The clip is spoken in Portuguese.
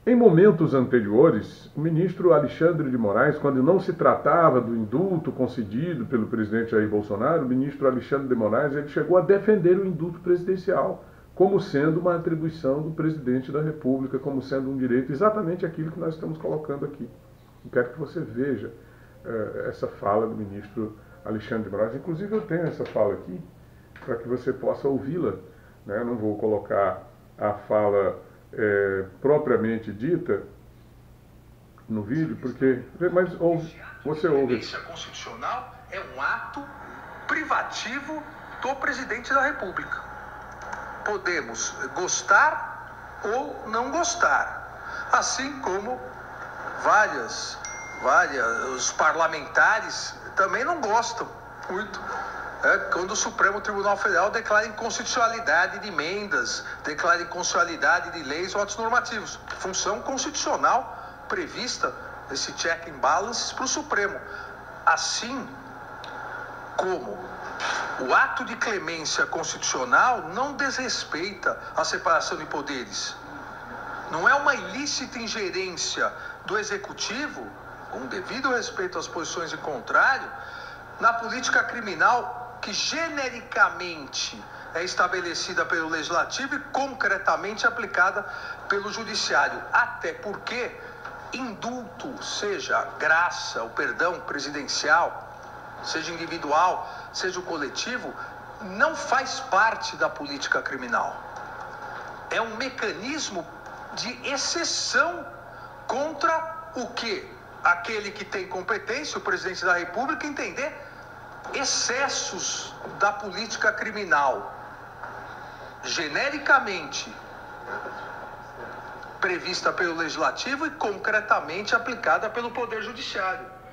Em momentos anteriores, o ministro Alexandre de Moraes, quando não se tratava do indulto concedido pelo presidente Jair Bolsonaro, o ministro Alexandre de Moraes ele chegou a defender o indulto presidencial como sendo uma atribuição do presidente da República, como sendo um direito, exatamente aquilo que nós estamos colocando aqui. Eu quero que você veja essa fala do ministro Alexandre de Moraes. Inclusive eu tenho essa fala aqui para que você possa ouvi-la. Né? Não vou colocar a fala propriamente dita no vídeo, porque mas você ouve. A constitucional é um ato privativo do presidente da República. Podemos gostar ou não gostar, assim como os parlamentares também não gostam muito quando o Supremo Tribunal Federal declara inconstitucionalidade de emendas, declara inconstitucionalidade de leis ou atos normativos. Função constitucional prevista, esse check and balances para o Supremo. Assim como o ato de clemência constitucional não desrespeita a separação de poderes. Não é uma ilícita ingerência do Executivo, com devido respeito às posições em contrário, na política criminal que genericamente é estabelecida pelo Legislativo e concretamente aplicada pelo Judiciário. Até porque indulto, seja graça, o perdão presidencial, seja individual, seja o coletivo, não faz parte da política criminal. É um mecanismo de exceção contra o que aquele que tem competência, o presidente da República, entender excessos da política criminal genericamente prevista pelo Legislativo e concretamente aplicada pelo Poder Judiciário.